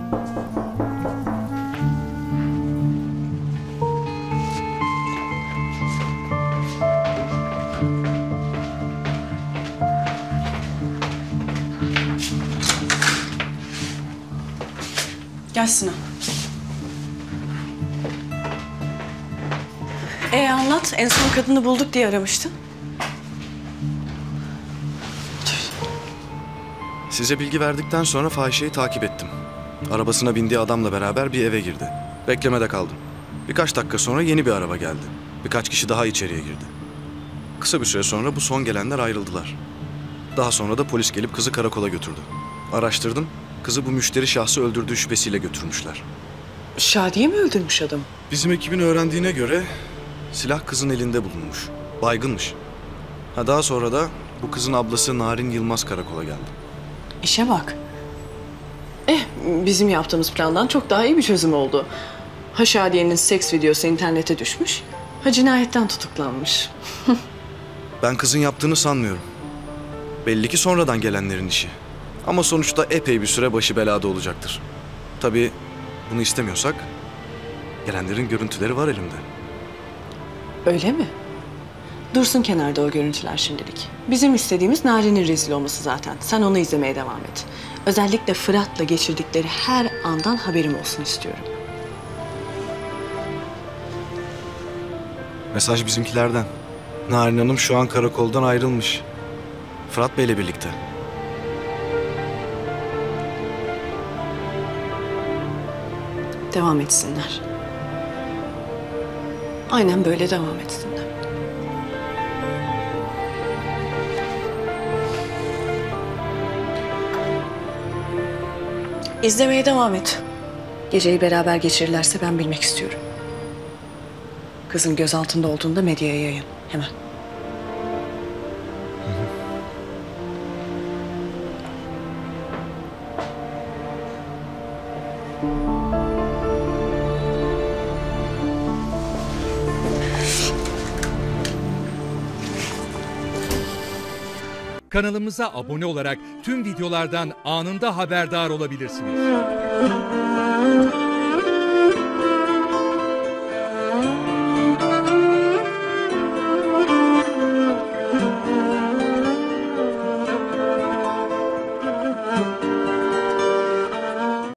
Gel Sinan. Anlat. En son kadını bulduk diye aramıştın. Size bilgi verdikten sonra fahişeyi takip ettim. Arabasına bindiği adamla beraber bir eve girdi. Beklemede kaldım. Birkaç dakika sonra yeni bir araba geldi. Birkaç kişi daha içeriye girdi. Kısa bir süre sonra bu son gelenler ayrıldılar. Daha sonra da polis gelip kızı karakola götürdü. Araştırdım. Kızı bu müşteri şahsı öldürdüğü şüphesiyle götürmüşler. Şadiye mi öldürmüş adam? Bizim ekibin öğrendiğine göre silah kızın elinde bulunmuş. Baygınmış. Daha sonra da bu kızın ablası Narin Yılmaz karakola geldi. İşe bak. Bizim yaptığımız plandan çok daha iyi bir çözüm oldu. Ha Şadiye'nin seks videosu internete düşmüş, ha cinayetten tutuklanmış. Ben kızın yaptığını sanmıyorum. Belli ki sonradan gelenlerin işi. Ama sonuçta epey bir süre başı belada olacaktır. Tabii bunu istemiyorsak gelenlerin görüntüleri var elimde. Öyle mi? Dursun kenarda o görüntüler şimdilik. Bizim istediğimiz Narin'in rezil olması zaten. Sen onu izlemeye devam et. Özellikle Fırat'la geçirdikleri her andan haberim olsun istiyorum. Mesaj bizimkilerden. Narin Hanım şu an karakoldan ayrılmış. Fırat Bey'le birlikte. Devam etsinler. Aynen böyle devam etsinler. İzlemeye devam et. Geceyi beraber geçirirlerse ben bilmek istiyorum. Kızın gözaltında olduğunda medyaya yayın. Hemen. Kanalımıza abone olarak tüm videolardan anında haberdar olabilirsiniz.